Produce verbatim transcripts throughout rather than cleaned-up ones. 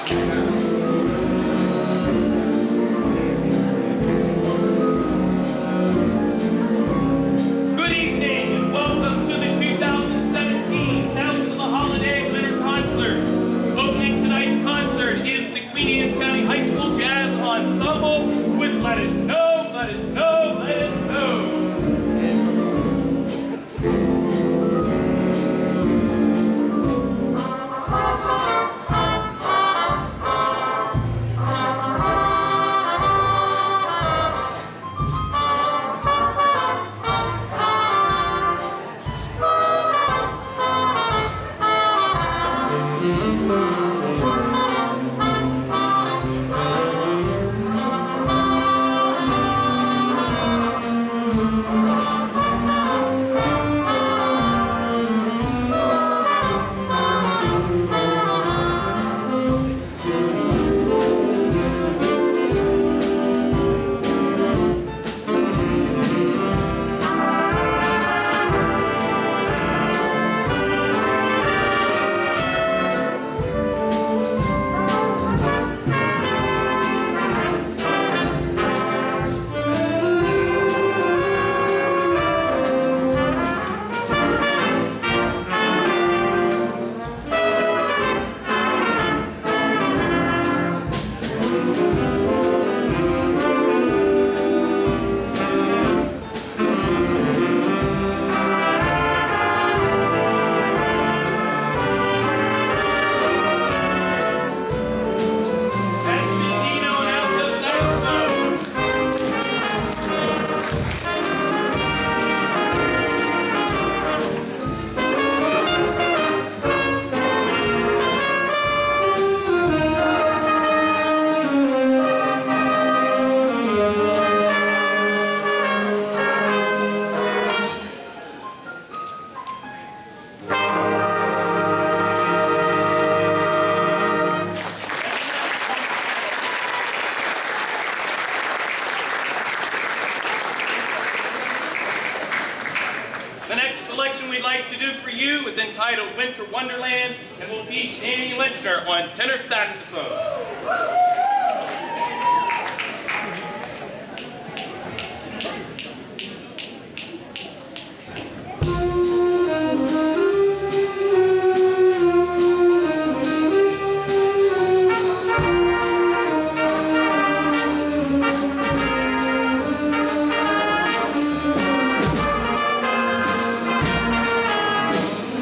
Entitled Winter Wonderland, and will feature Danny Lynchner on tenor saxophone.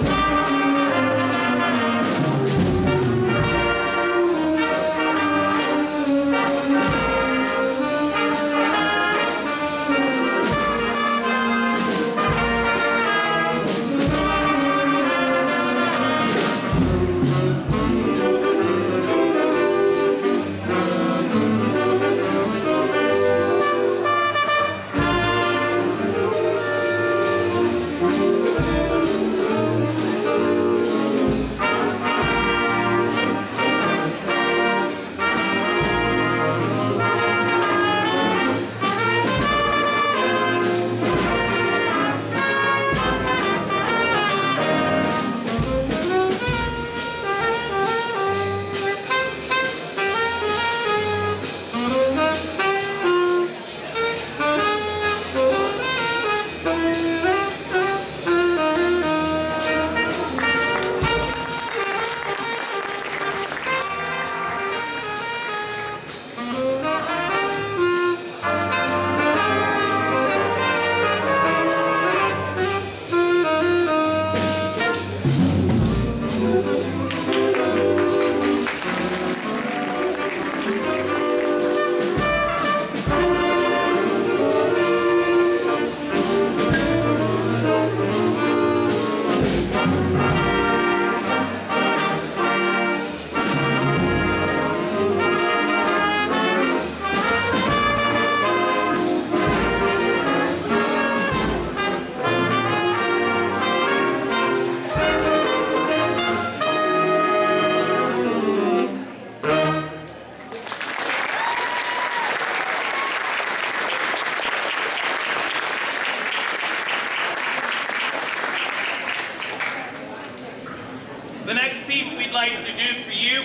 Thank you.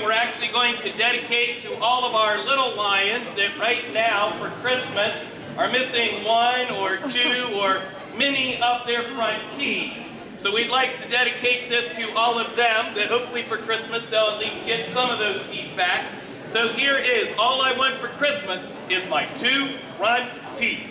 we're actually going to dedicate to all of our little lions that right now for Christmas are missing one or two or many of their front teeth. So we'd like to dedicate this to all of them, that hopefully for Christmas they'll at least get some of those teeth back. So here is All I Want for Christmas is my two front teeth.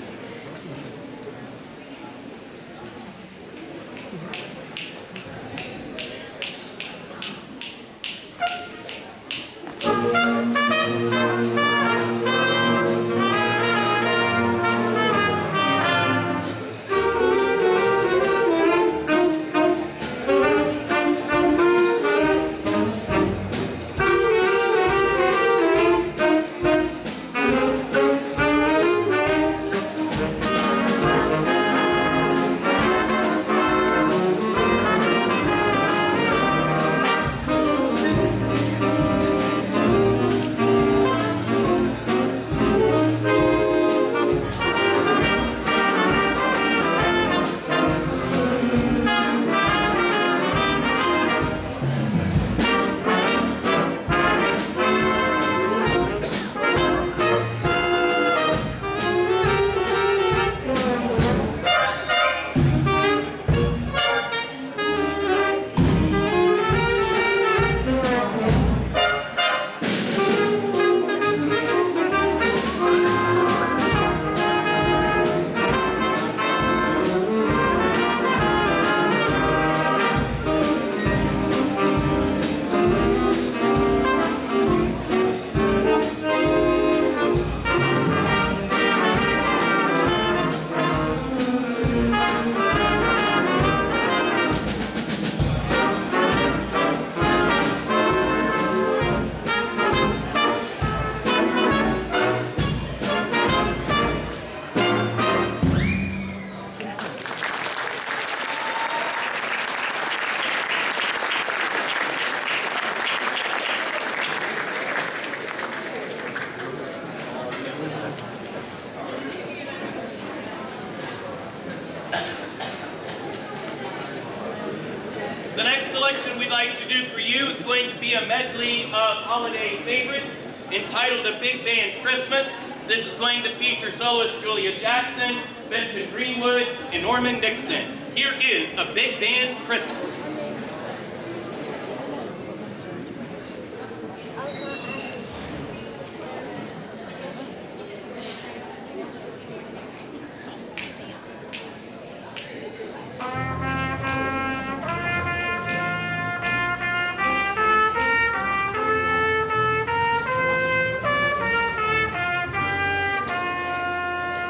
The next selection we'd like to do for you is going to be a medley of holiday favorites entitled A Big Band Christmas. This is going to feature soloist Julia Jackson, Benton Greenwood, and Norman Dixon. Here is A Big Band Christmas.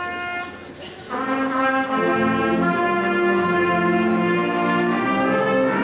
Thank you.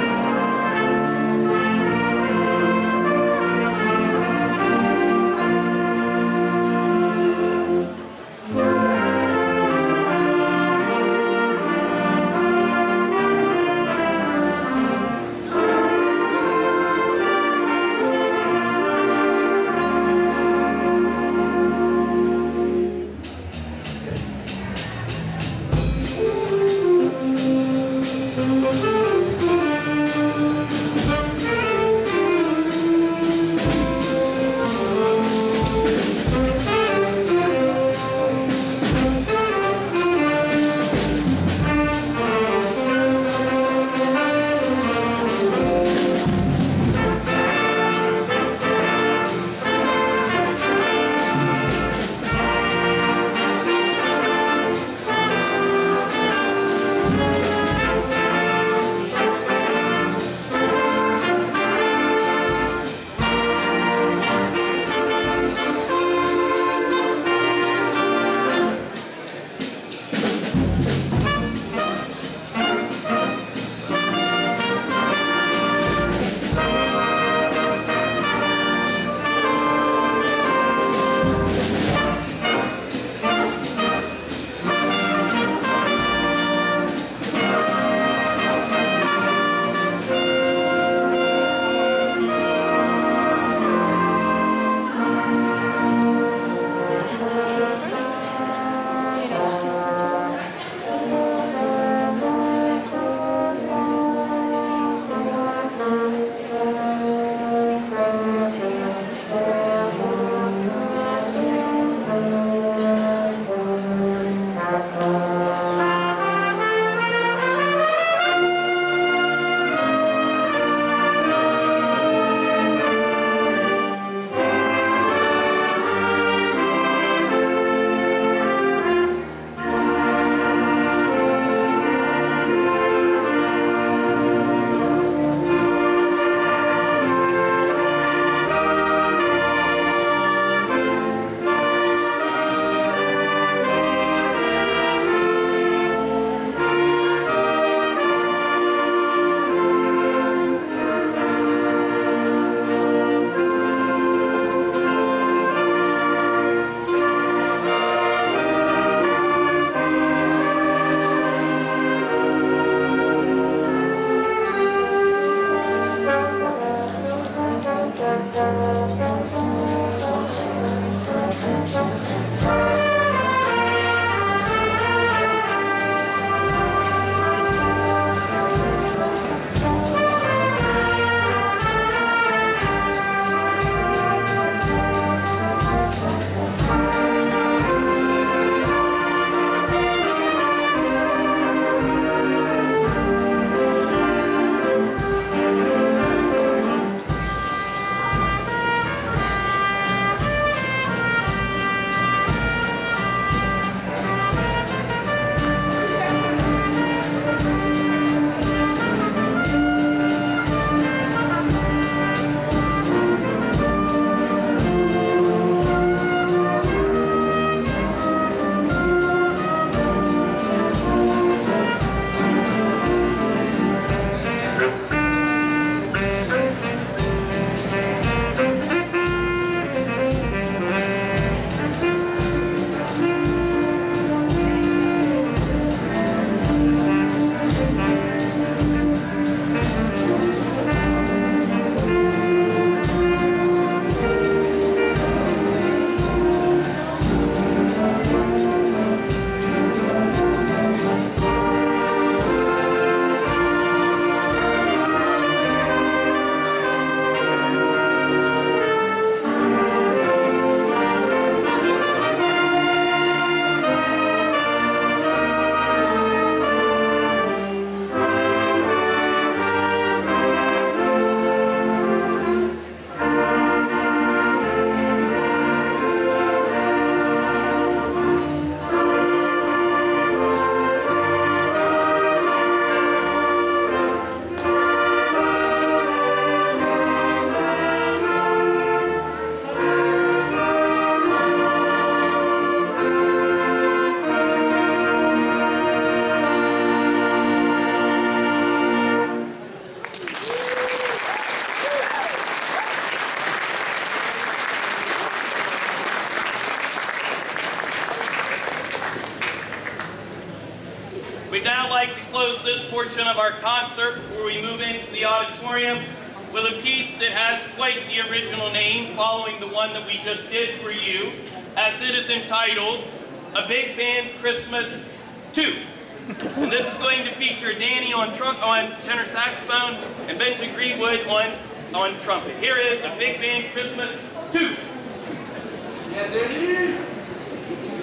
close this portion of our concert before we move into the auditorium with a piece that has quite the original name, following the one that we just did for you, as it is entitled, A Big Band Christmas two. And this is going to feature Danny on, trump, on tenor saxophone and Benton Greenwood on, on trumpet. Here is A Big Band Christmas two. Yeah, Danny!